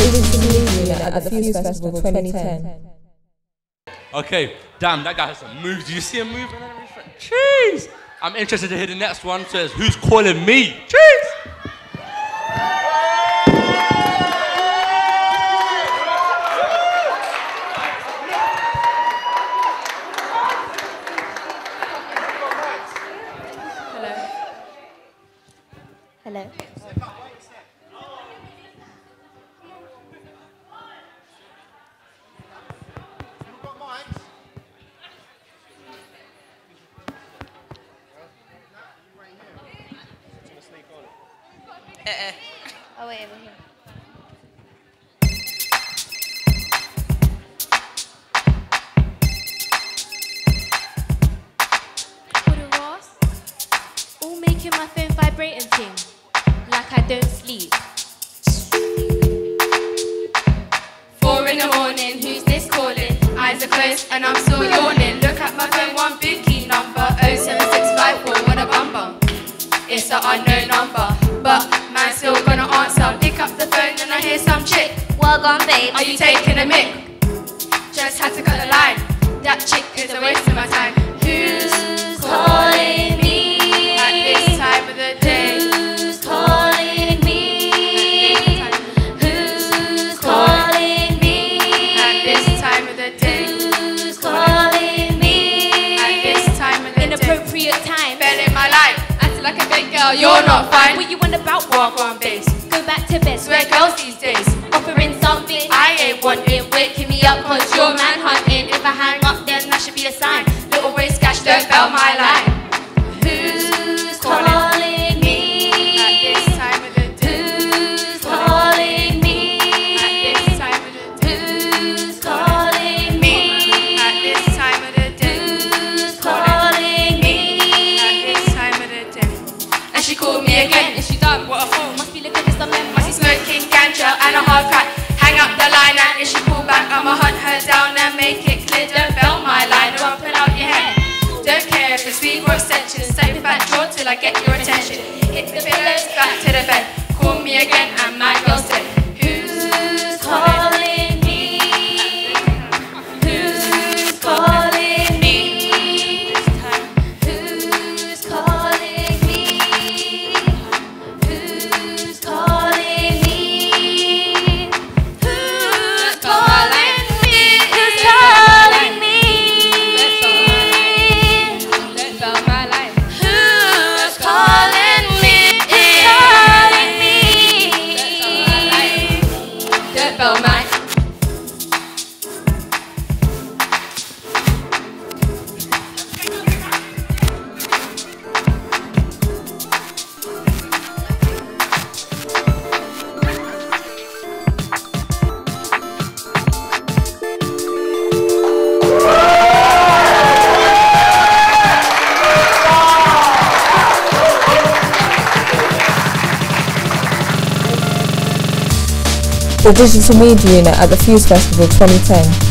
Digital Media Unit at the Fuse Festival 2010. Okay, damn, that guy has some moves. Did you see him moving and everything? Jeez! I'm interested to hear the next one. Says, who's calling me? Jeez! Hello. Oh wait, over here. Quarter Ross, all making my phone vibrating thing, like I don't sleep. 4 in the morning, who's this calling? Eyes are closed and I'm still yawning. Look at my phone, one bookie number 07654, what a bum bum. It's an unknown number, but man still gonna answer. Pick up the phone and I hear some chick. Well gone, babe. Are you taking a mic? Just had to cut the line. That chick is a waste of my time. Who's calling me at this time of the day? Who's calling me? Who's calling me? At this time of the day. Who's calling me? At this time of the day. Inappropriate time. Fell in my life. Acting like a big girl, you're not fine. What you want about Walk on base. Go back to bed. Swear girls these days. Offering something I ain't wanting. Waking me up cause you're man hunting. If I hang up then that should be a sign. Little waist cash, don't bell my line. Who's Calling me? at this time of the day? Who's calling me? At this time of the day. Who's calling me? At this time of the day. Who's calling me? At this time of the day. And she called me again. Is she done? What a fool. Must be looking for some Must members. be smoking ganja and a hard crack. Hang up the line and if she pull back, I'ma hunt her down and make it clear. Don't bell my line or I'll pull out your hair. Don't care if it's weave or extensions. Take me back draw till I get your attention. Hit the pillows, back to the bed. Call me again and my girl said, who's calling? Calling me? Who's calling me? Who's calling me? Who's calling me? Who's calling me? Who's calling me? Don't bell my line. Who's calling me? Who's calling me? Don't bell my The Digital Media Unit at the Fuse Festival 2010.